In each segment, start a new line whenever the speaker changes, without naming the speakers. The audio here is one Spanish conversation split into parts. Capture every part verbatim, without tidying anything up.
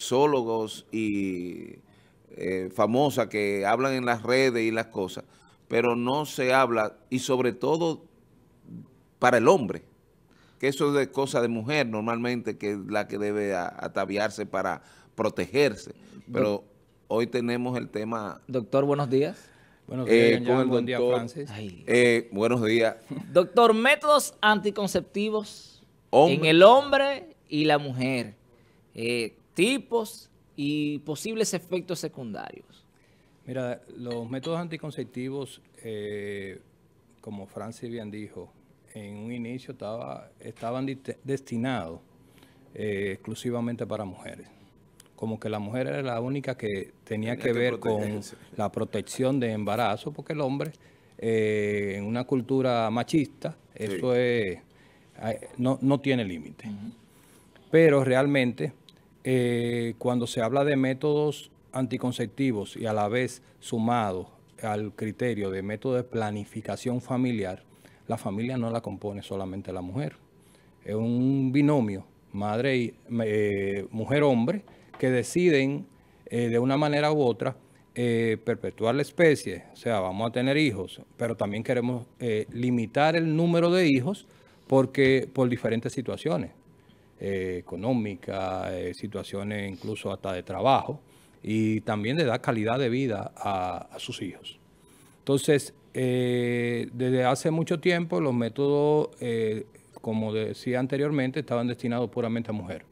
sexólogos y eh, famosas que hablan en las redes y las cosas, pero no se habla, y sobre todo para el hombre, que eso es de cosa de mujer normalmente, que es la que debe a- ataviarse para protegerse.
Doc-
Pero hoy tenemos el tema
doctor, buenos días.
Buenos días,
eh,
Yan
con
Yan.
el
Buen día,
doctor.
Francis.
Ay.
Eh, buenos días,
Doctor, métodos anticonceptivos en
hombre.
el hombre y la mujer. Eh, tipos y posibles efectos secundarios.
Mira, los métodos anticonceptivos, eh, como Francis bien dijo, en un inicio estaba, estaban diste- destinados eh, exclusivamente para mujeres. Como que la mujer era la única que tenía
Tenía
que
que
ver con
protegerse.
la protección de embarazo, porque el hombre, eh, en una cultura machista, eso
Sí.
es, eh, no, no tiene límite. Pero realmente, eh, cuando se habla de métodos anticonceptivos y a la vez sumado al criterio de método de planificación familiar, la familia no la compone solamente la mujer. Es un binomio, madre y eh, mujer-hombre, que deciden eh, de una manera u otra eh, perpetuar la especie. O sea, vamos a tener hijos, pero también queremos eh, limitar el número de hijos porque por diferentes situaciones eh, económicas, eh, situaciones incluso hasta de trabajo, y también de dar calidad de vida a, a sus hijos. Entonces, eh, desde hace mucho tiempo los métodos, eh, como decía anteriormente, estaban destinados puramente a mujer.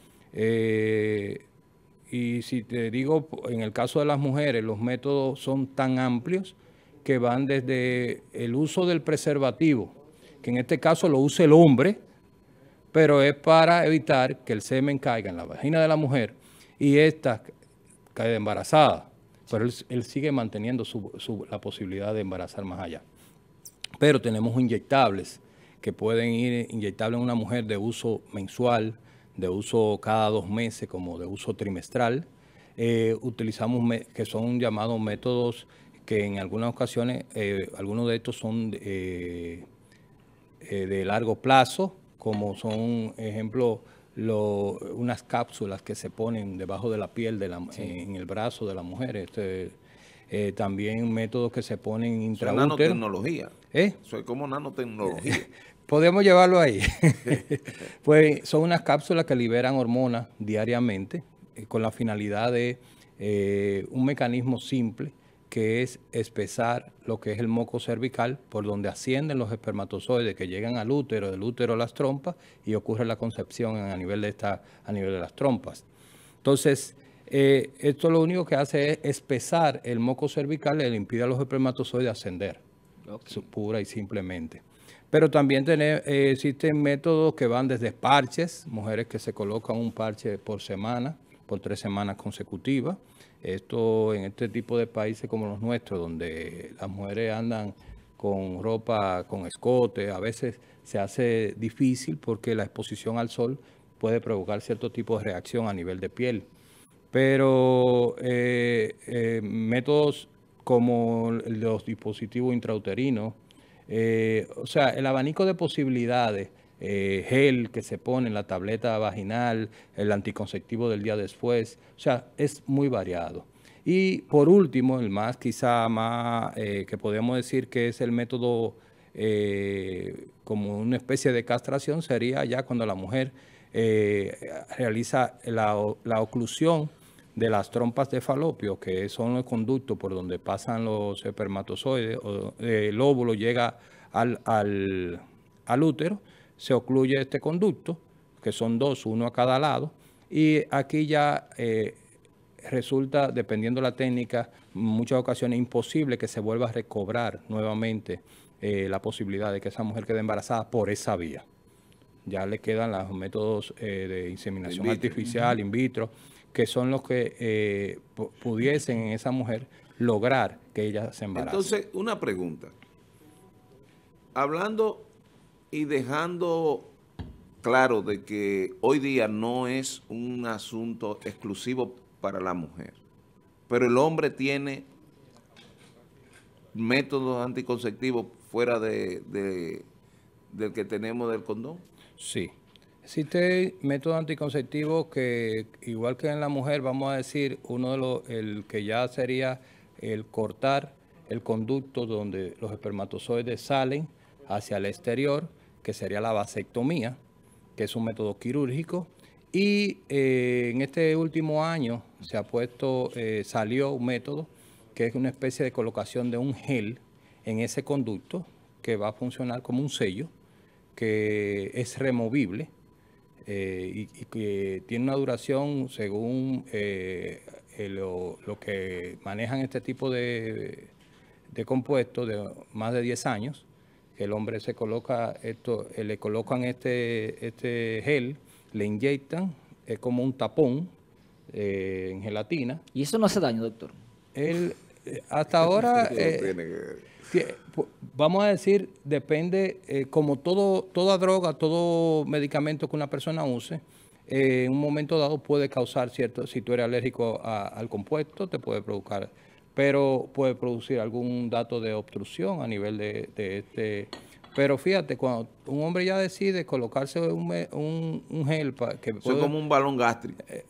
Eh, y si te digo, en el caso de las mujeres, los métodos son tan amplios que van desde el uso del preservativo, que en este caso lo usa el hombre, pero es para evitar que el semen caiga en la vagina de la mujer y ésta quede embarazada. Pero él, él sigue manteniendo su, su, la posibilidad de embarazar más allá. Pero tenemos inyectables que pueden ir inyectables en una mujer de uso mensual, de uso cada dos meses, como de uso trimestral. Eh, utilizamos me, que son llamados métodos que en algunas ocasiones, eh, algunos de estos son eh, eh, de largo plazo, como son, ejemplo, lo, unas cápsulas que se ponen debajo de la piel de la, sí. en el brazo de la mujer. Este, eh, también métodos que se ponen intraútero.
Eso es nanotecnología.
¿Eh?
Eso es como nanotecnología.
Podemos llevarlo ahí. Pues son unas cápsulas que liberan hormonas diariamente eh, con la finalidad de eh, un mecanismo simple que es espesar lo que es el moco cervical por donde ascienden los espermatozoides que llegan al útero, del útero a las trompas y ocurre la concepción a nivel de, esta, a nivel de las trompas. Entonces, eh, esto lo único que hace es espesar el moco cervical y le impide a los espermatozoides ascender, okay. Pura y simplemente. Pero también tener, eh, existen métodos que van desde parches, mujeres que se colocan un parche por semana, por tres semanas consecutivas. Esto en este tipo de países como los nuestros, donde las mujeres andan con ropa, con escote, a veces se hace difícil porque la exposición al sol puede provocar cierto tipo de reacción a nivel de piel. Pero eh, eh, métodos como los dispositivos intrauterinos, eh, o sea, el abanico de posibilidades, eh, gel que se pone en la tableta vaginal, el anticonceptivo del día después, o sea, es muy variado. Y por último, el más quizá más eh, que podemos decir que es el método eh, como una especie de castración, sería ya cuando la mujer eh, realiza la, la oclusión de las trompas de falopio, que son los conductos por donde pasan los espermatozoides, o el óvulo llega al, al, al útero, se ocluye este conducto, que son dos, uno a cada lado, y aquí ya eh, resulta, dependiendo de la técnica, en muchas ocasiones imposible que se vuelva a recobrar nuevamente eh, la posibilidad de que esa mujer quede embarazada por esa vía. Ya le quedan los métodos eh, de inseminación in artificial, uh-huh. in vitro, que son los que eh, pudiesen en esa mujer lograr que ella se embarace.
Entonces, una pregunta. Hablando y dejando claro de que hoy día no es un asunto exclusivo para la mujer, pero el hombre tiene métodos anticonceptivos fuera de, de, del que tenemos del condón.
Sí. Existe método anticonceptivo que, igual que en la mujer, vamos a decir, uno de los, el que ya sería el cortar el conducto donde los espermatozoides salen hacia el exterior, que sería la vasectomía, que es un método quirúrgico. Y eh, en este último año se ha puesto, eh, salió un método que es una especie de colocación de un gel en ese conducto que va a funcionar como un sello, que es removible eh, y, y que tiene una duración según eh, lo, lo que manejan este tipo de, de compuestos de más de diez años. Que el hombre se coloca esto, eh, le colocan este, este gel, le inyectan, es como un tapón eh, en gelatina.
¿Y eso no hace daño, doctor?
Él, eh, hasta ahora, eh, que, vamos a decir, depende, eh, como todo, toda droga, todo medicamento que una persona use, eh, en un momento dado puede causar cierto, si tú eres alérgico a, al compuesto, te puede provocar, pero puede producir algún dato de obstrucción a nivel de, de este. Pero fíjate, cuando un hombre ya decide colocarse un, un, un gel para que
puede, es como un balón gástrico. Eh,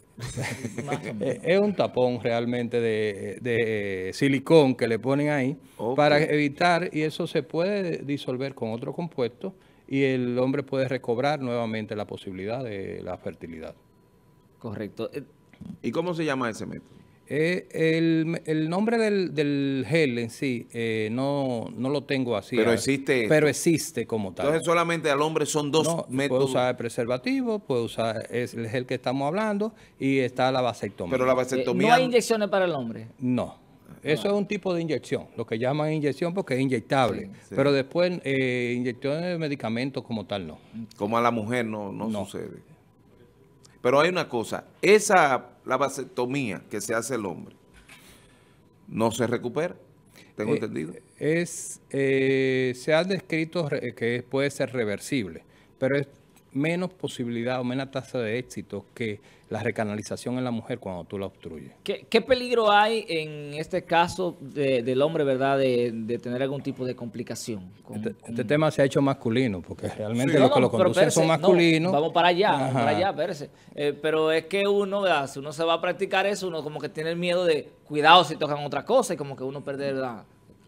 es un tapón realmente de, de silicón que le ponen ahí okay. para evitar, y eso se puede disolver con otro compuesto y el hombre puede recobrar nuevamente la posibilidad de la fertilidad.
Correcto.
¿Y cómo se llama ese método?
Eh, el, el nombre del, del gel en sí eh, no, no lo tengo así.
Pero existe.
Pero existe como tal.
Entonces solamente al hombre son dos
no,
métodos.
Puede usar el preservativo, puede usar es el gel que estamos hablando y está la vasectomía.
Pero la vasectomía.
Eh, ¿No hay inyecciones para el hombre?
No. Eso ah. es un tipo de inyección, lo que llaman inyección porque es inyectable. Sí, sí. Pero después eh, inyecciones de medicamentos como tal no.
Como a la mujer no, no, no sucede. Pero hay una cosa, esa, la vasectomía que se hace el hombre, no se recupera, tengo
eh,
entendido.
Es, eh, se ha descrito que puede ser reversible, pero es menos posibilidad o menos tasa de éxito que la recanalización en la mujer cuando tú la obstruyes.
¿Qué, qué peligro hay en este caso de, del hombre, verdad, de, de tener algún tipo de complicación? Con,
este,
con...
este tema se ha hecho masculino, porque realmente
sí,
lo
no,
que
no,
lo conducen
perse,
son masculinos.
No, vamos para allá, vamos para allá, espérese. Eh, pero es que uno, ¿verdad? Si uno se va a practicar eso, uno como que tiene el miedo de, cuidado si tocan otra cosa, y como que uno pierde, ¿verdad?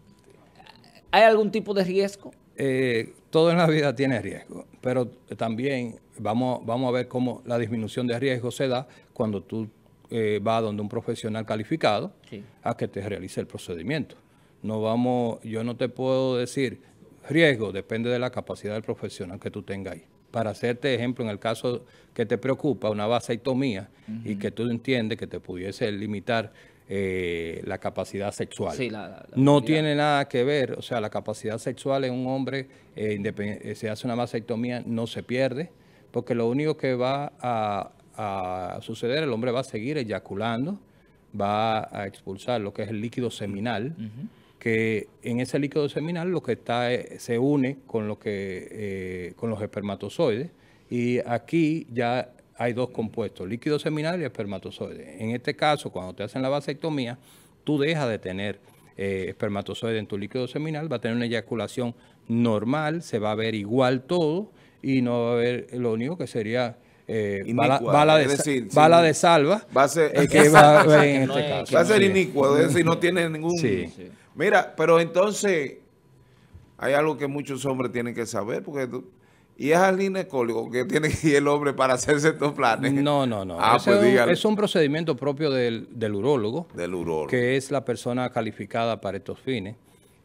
¿Hay algún tipo de riesgo?
Eh, todo en la vida tiene riesgo, pero también vamos, vamos a ver cómo la disminución de riesgo se da cuando tú eh, vas donde un profesional calificado sí. a que te realice el procedimiento. No vamos, yo no te puedo decir riesgo, depende de la capacidad del profesional que tú tengas ahí. Para hacerte ejemplo, en el caso que te preocupa, una vasectomía uh-huh. y que tú entiendes que te pudiese limitar Eh, la capacidad sexual.
Sí, la, la, la
no tiene nada que ver, o sea, la capacidad sexual en un hombre, eh, eh, se hace una vasectomía, no se pierde, porque lo único que va a, a suceder, el hombre va a seguir eyaculando, va a expulsar lo que es el líquido seminal, uh-huh. que en ese líquido seminal lo que está eh, se une con, lo que, eh, con los espermatozoides, y aquí ya hay dos compuestos, líquido seminal y espermatozoide. En este caso, cuando te hacen la vasectomía, tú dejas de tener eh, espermatozoide en tu líquido seminal, va a tener una eyaculación normal, se va a ver igual todo y no va a haber, lo único que sería eh, bala, bala, de, decir, bala sí, de salva,
va a ser,
eh, que va a haber en
no
este
es,
caso.
Va a ser sí. inicuo, es decir, no tiene ningún...
Sí.
Mira, pero entonces hay algo que muchos hombres tienen que saber, porque... Tú, ¿y es al ginecólogo que tiene que ir el hombre para hacerse estos planes?
No, no, no.
Ah, pues
es, un, es un procedimiento propio del, del urólogo,
del urólogo,
que es la persona calificada para estos fines.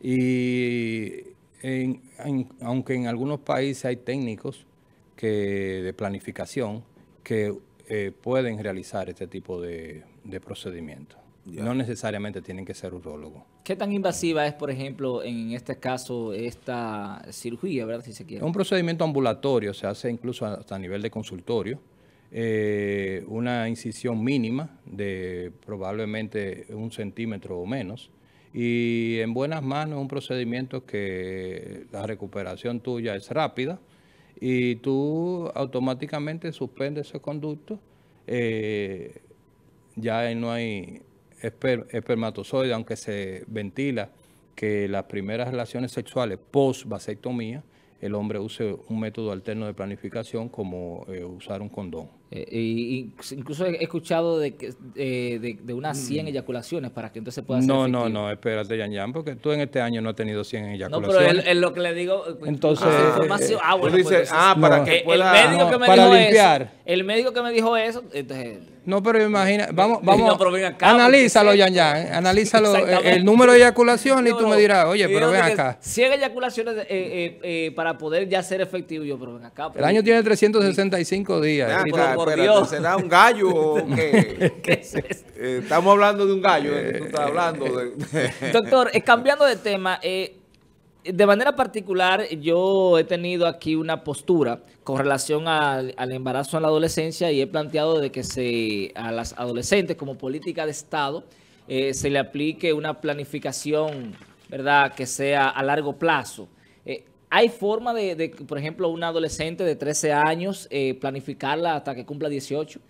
Y en, en, aunque en algunos países hay técnicos que, de planificación que eh, pueden realizar este tipo de, de procedimientos. Ya. No necesariamente tienen que ser urólogos.
¿Qué tan invasiva es, por ejemplo, en este caso, esta cirugía, verdad, si se quiere?
Es un procedimiento ambulatorio, se hace incluso hasta a nivel de consultorio. Eh, una incisión mínima de probablemente un centímetro o menos. Y en buenas manos, un procedimiento que la recuperación tuya es rápida y tú automáticamente suspendes ese conducto. Eh, ya no hay esper, espermatozoide, aunque se ventila que las primeras relaciones sexuales post vasectomía el hombre use un método alterno de planificación como eh, usar un condón.
Eh, y, y incluso he escuchado de, que, eh, de, de unas cien mm. eyaculaciones para que entonces pueda ser
No,
efectivo.
no, no, espérate, Yan Yan, porque tú en este año no has tenido cien eyaculaciones.
No, pero es lo que le digo.
Entonces,
ah, información. Ah, bueno,
dices,
pues,
ah, para
no,
que
el,
pueda...
el médico
no,
que me
para
dijo
limpiar.
eso, el médico que me dijo eso, entonces...
No, pero imagina, vamos, vamos,
no, pero ven acá,
analízalo, Yan Yan, analízalo, el número de eyaculaciones y tú me dirás, oye, pero ven acá.
cien eyaculaciones eh, eh, eh, para poder ya ser efectivo, yo, pero ven acá.
El año tiene trescientos sesenta y cinco días.
Acá,
Por
espérate,
Dios.
¿será un gallo o qué?
¿Qué es esto?
Eh, estamos hablando de un gallo, eh, tú estás hablando de...
Doctor, eh, cambiando de tema, eh, de manera particular, yo he tenido aquí una postura con relación al, al embarazo en la adolescencia y he planteado de que se a las adolescentes como política de Estado eh, se le aplique una planificación, ¿verdad?, que sea a largo plazo. Eh, ¿Hay forma de, de, por ejemplo, una adolescente de trece años eh, planificarla hasta que cumpla dieciocho?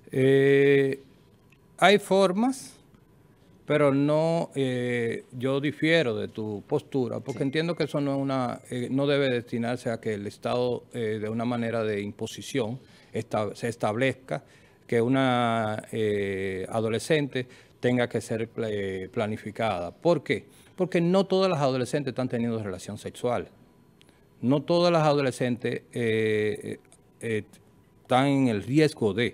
Eh, hay formas, pero no, eh, yo difiero de tu postura, porque sí. entiendo que eso no, es una, eh, no debe destinarse a que el Estado, eh, de una manera de imposición, esta, se establezca que una eh, adolescente tenga que ser eh, planificada. ¿Por qué? Porque no todas las adolescentes están teniendo relación sexual. No todas las adolescentes eh, eh, están en el riesgo de...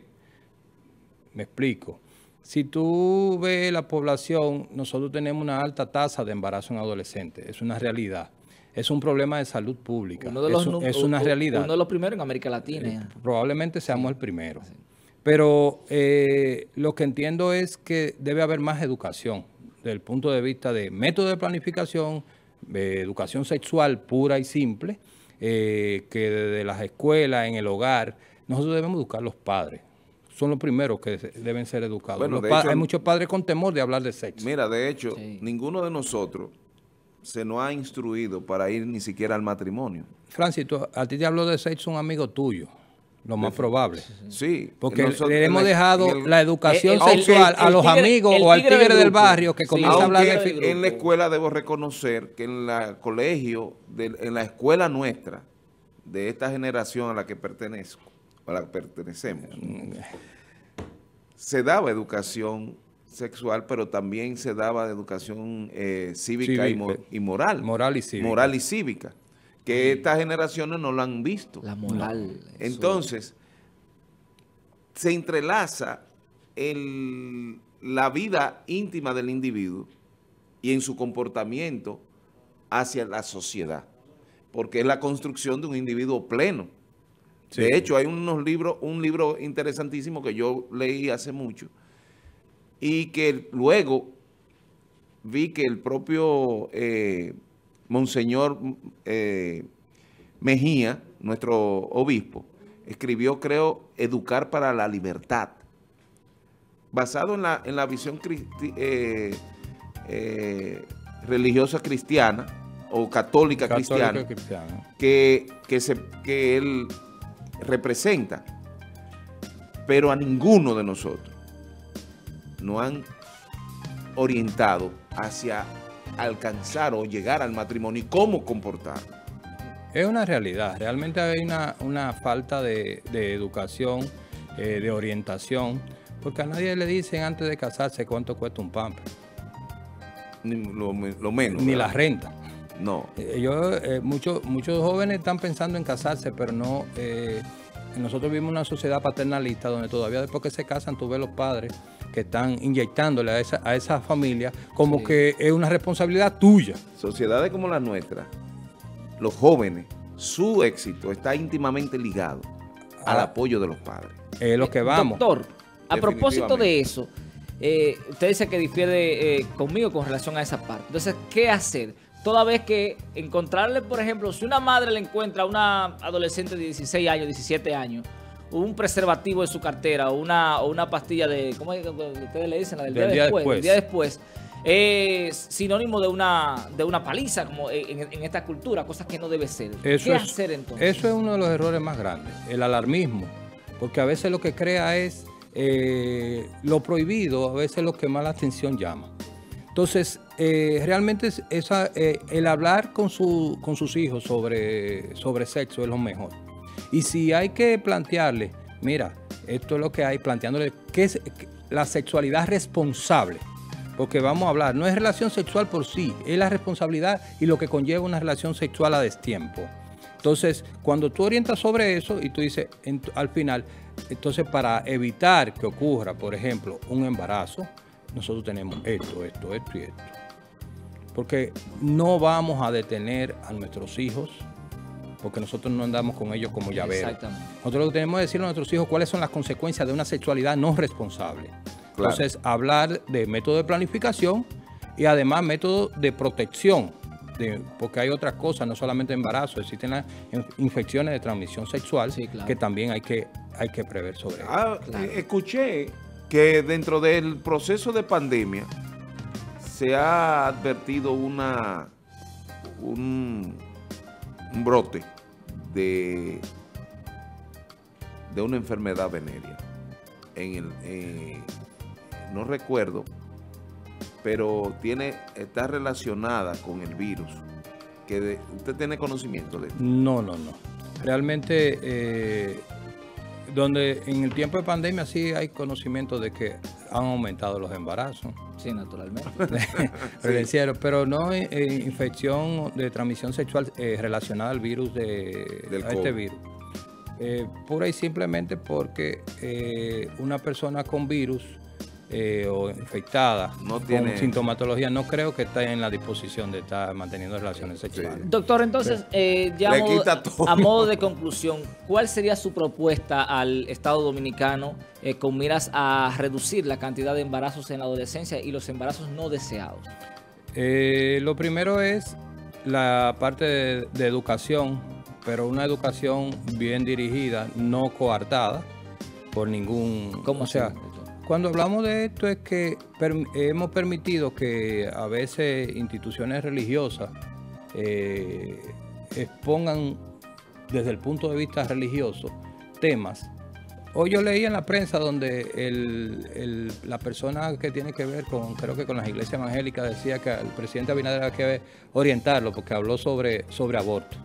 Me explico. Si tú ves la población, nosotros tenemos una alta tasa de embarazo en adolescentes. Es una realidad. Es un problema de salud pública.
Uno de los,
es, es una realidad.
Uno de los primeros en América Latina.
Eh, probablemente seamos sí. el primero.
Sí.
Pero eh, lo que entiendo es que debe haber más educación desde el punto de vista de método de planificación, de educación sexual pura y simple, eh, que desde las escuelas, en el hogar, nosotros debemos educar a los padres. Son los primeros que deben ser educados.
Bueno,
los
hecho,
hay muchos padres con temor de hablar de sexo.
Mira, de hecho,
sí.
ninguno de nosotros se nos ha instruido para ir ni siquiera al matrimonio.
Francis, tú, a ti te habló de sexo un amigo tuyo, lo más de, probable.
Sí.
Porque
nosotros,
le hemos
el,
dejado el, la educación
el,
sexual
el, el,
a los
tigre,
amigos o al tigre del, del barrio que comienza
sí,
a hablar
de
de...
En la escuela debo reconocer que en el colegio, de, en la escuela nuestra, de esta generación a la que pertenezco, a la que pertenecemos, se daba educación sexual, pero también se daba educación eh, cívica, cívica y, mo y moral.
Moral y cívica.
Moral y cívica, que sí. estas generaciones no lo han visto.
La moral.
No. Entonces, se entrelaza el, la vida íntima del individuo y en su comportamiento hacia la sociedad, porque es la construcción de un individuo pleno. Sí. De hecho, hay unos libros, un libro interesantísimo que yo leí hace mucho y que luego vi que el propio eh, Monseñor eh, Mejía, nuestro obispo, escribió, creo, Educar para la Libertad, basado en la, en la visión cristi eh, eh, religiosa cristiana o católica, católica cristiana, cristiana. Que, que, se, que él representa, pero a ninguno de nosotros nos han orientado hacia alcanzar o llegar al matrimonio y cómo comportarlo.
Es una realidad, realmente hay una, una falta de, de educación, eh, de orientación, porque a nadie le dicen antes de casarse cuánto cuesta un pamper.
Ni lo, lo menos.
Ni ¿verdad? La renta.
No.
Eh, yo, eh, muchos, muchos jóvenes están pensando en casarse, pero no. Eh, nosotros vivimos una sociedad paternalista donde todavía después que se casan tú ves los padres que están inyectándole a esa, a esa familia como sí. que es una responsabilidad tuya.
Sociedades como la nuestra, los jóvenes, su éxito está íntimamente ligado ah, al apoyo de los padres.
Es eh, lo que vamos.
Doctor, a propósito de eso, eh, usted dice que difiere eh, conmigo con relación a esa parte. Entonces, ¿qué hacer? Toda vez que encontrarle, por ejemplo, si una madre le encuentra a una adolescente de dieciséis años, diecisiete años, un preservativo en su cartera o una, o una pastilla de, ¿cómo es que ustedes le dicen? La del, del día, día después. después. Del día después. Es sinónimo de una, de una paliza como en, en esta cultura, cosas que no debe ser.
Eso
¿Qué
es,
hacer entonces?
Eso es uno de los errores más grandes, el alarmismo, porque a veces lo que crea es eh, lo prohibido, a veces lo que más la atención llama. Entonces, eh, realmente es- esa, eh, el hablar con, su, con sus hijos sobre, sobre sexo es lo mejor. Y si hay que plantearle, mira, esto es lo que hay, planteándole qué es la sexualidad responsable. Porque vamos a hablar, no es relación sexual por sí, es la responsabilidad y lo que conlleva una relación sexual a destiempo. Entonces, cuando tú orientas sobre eso y tú dices, en- al final, entonces para evitar que ocurra, por ejemplo, un embarazo, nosotros tenemos esto, esto, esto y esto. Porque no vamos a detener a nuestros hijos, porque nosotros no andamos con ellos como llaveros.
Exactamente.
Nosotros lo que tenemos que decirle a nuestros hijos cuáles son las consecuencias de una sexualidad no responsable.
Claro.
Entonces, hablar de método de planificación y además método de protección, de, porque hay otras cosas, no solamente embarazo, existen las in- infecciones de transmisión sexual
Sí, claro.
que también hay que, hay que prever sobre eso.
Ah,
Claro.
eh, escuché que dentro del proceso de pandemia se ha advertido una un, un brote de, de una enfermedad venérea. En el, eh, no recuerdo, pero tiene, está relacionada con el virus. Que de- ¿Usted tiene conocimiento de esto?
No, no, no. Realmente, eh, donde en el tiempo de pandemia sí hay conocimiento de que han aumentado los embarazos.
Sí, naturalmente.
Reverenciero, pero no eh, eh, infección de transmisión sexual eh, relacionada al virus de
Del
a este
COVID.
virus. Eh, pura y simplemente porque eh, una persona con virus eh, o infectada
No
con
tiene-
sintomatología no creo que esté en la disposición de estar manteniendo relaciones sexuales.
Doctor, entonces, eh, ya
Le
a modo,
quita todo.
a modo de conclusión, ¿cuál sería su propuesta al Estado Dominicano eh, con miras a reducir la cantidad de embarazos en la adolescencia y los embarazos no deseados?
Eh, lo primero es la parte de, de educación, pero una educación bien dirigida, no coartada por ningún...
¿Cómo
o sea,
así, doctor?
cuando hablamos de esto es que per- hemos permitido que a veces instituciones religiosas eh, expongan desde el punto de vista religioso temas. Hoy yo leí en la prensa donde el- el- la persona que tiene que ver con, creo que con las iglesias evangélicas, decía que al presidente Abinader había que orientarlo porque habló sobre, sobre aborto.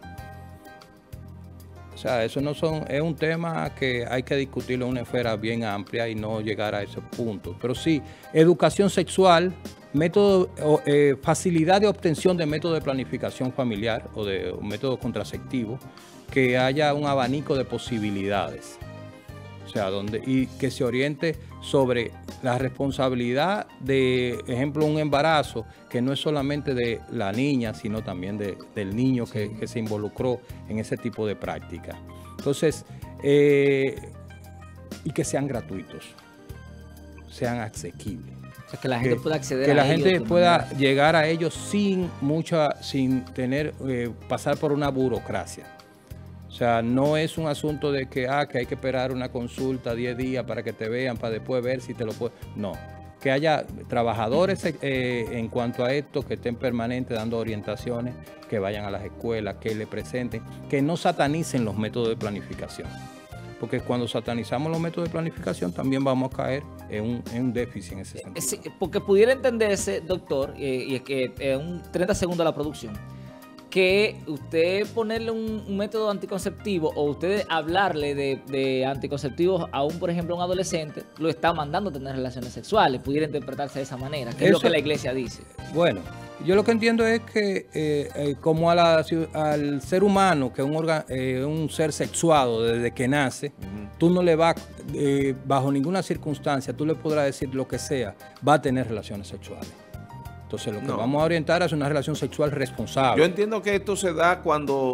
O sea, eso no son, es un tema que hay que discutirlo en una esfera bien amplia y no llegar a esos puntos. Pero sí, educación sexual, método, o, eh, facilidad de obtención de método de planificación familiar o de un método contraceptivo, que haya un abanico de posibilidades. O sea, donde, y que se oriente sobre la responsabilidad de, ejemplo, un embarazo, que no es solamente de la niña, sino también de, del niño que, que se involucró en ese tipo de práctica. Entonces, eh, y que sean gratuitos, sean asequibles.
O sea, que la gente
Que-
pueda acceder
que
a
la
ellos
gente
de
pueda
manera-
llegar a ellos sin mucha, sin tener, eh, pasar por una burocracia. O sea, no es un asunto de que, ah, que hay que esperar una consulta diez días para que te vean, para después ver si te lo puedes. No, que haya trabajadores eh, en cuanto a esto, que estén permanentes dando orientaciones, que vayan a las escuelas, que le presenten, que no satanicen los métodos de planificación. Porque cuando satanizamos los métodos de planificación también vamos a caer en un, en un déficit en ese
Eh,
sentido.
sí, porque pudiera entenderse, doctor, eh, y es que en un treinta segundos de la producción, que usted ponerle un, un método anticonceptivo o usted hablarle de, de anticonceptivos a un, por ejemplo, a un adolescente, lo está mandando a tener relaciones sexuales, pudiera interpretarse de esa manera, que es lo
Eso-
que la iglesia dice.
Bueno, yo lo que entiendo es que eh, eh, como a la ciu- al ser humano, que es un, orga- eh, un ser sexuado desde que nace, tú no le vas, eh, bajo ninguna circunstancia, tú le podrás decir lo que sea, va a tener relaciones sexuales. Entonces lo que
No.
vamos a orientar es una relación sexual responsable.
Yo entiendo que esto se da cuando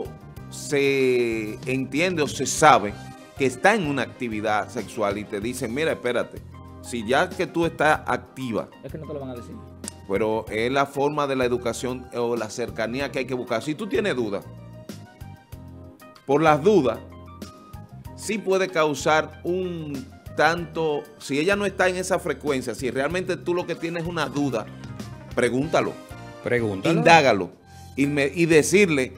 se entiende o se sabe que está en una actividad sexual y te dicen, mira, espérate, si ya que tú estás activa,
Es que no te lo van a decir.
pero es la forma de la educación o la cercanía que hay que buscar. Si tú tienes dudas, por las dudas, sí puede causar un tanto, si ella no está en esa frecuencia, si realmente tú lo que tienes es una duda, pregúntalo.
Pregúntalo.
Indágalo y, me- y decirle,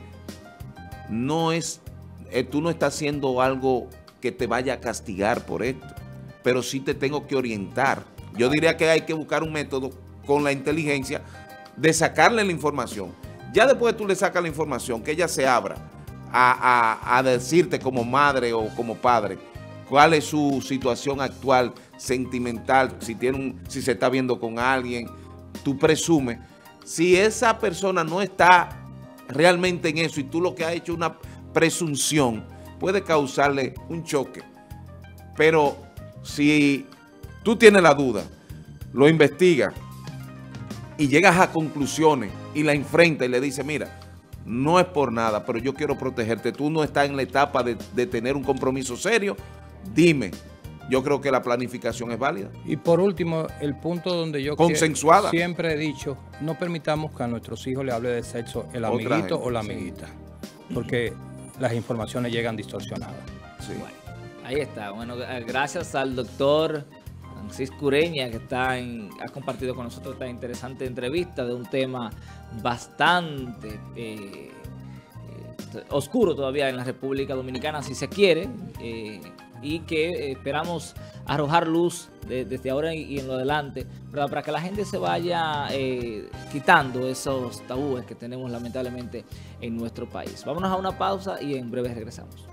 no es, eh, tú no estás haciendo algo que te vaya a castigar por esto, pero sí te tengo que orientar. Yo diría que hay que buscar un método con la inteligencia de sacarle la información. Ya después tú le sacas la información, que ella se abra a, a, a decirte como madre o como padre cuál es su situación actual, sentimental, si, tiene un, si se está viendo con alguien, tú presumes. Si esa persona no está realmente en eso y tú lo que has hecho es una presunción, puede causarle un choque. Pero si tú tienes la duda, lo investigas y llegas a conclusiones y la enfrentas y le dices, mira, no es por nada, pero yo quiero protegerte. Tú no estás en la etapa de, de tener un compromiso serio. Dime. Yo creo que la planificación es válida.
Y por último, el punto donde yo
consensuada.
Siempre he dicho, no permitamos que a nuestros hijos le hable de sexo el amiguito o la amiguita, sí. Porque las informaciones llegan distorsionadas.
Sí. Bueno, ahí está. Bueno, gracias al doctor Francisco Ureña, que está en, ha compartido con nosotros esta interesante entrevista de un tema bastante eh, eh, oscuro todavía en la República Dominicana, si se quiere, eh, y que esperamos arrojar luz de, desde ahora y en lo adelante, ¿verdad? Para que la gente se vaya eh, quitando esos tabúes que tenemos lamentablemente en nuestro país. Vámonos a una pausa y en breve regresamos.